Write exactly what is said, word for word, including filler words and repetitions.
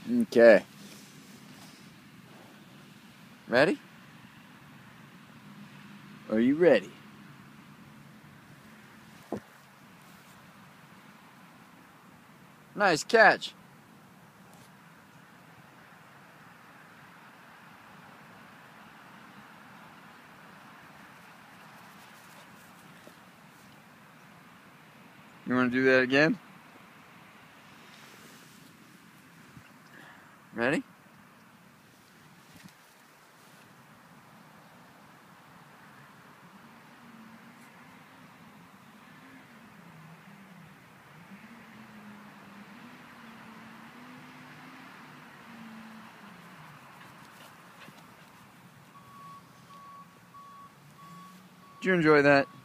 Okay. Ready? Are you ready? Nice catch. You want to do that again? Ready? Did you enjoy that?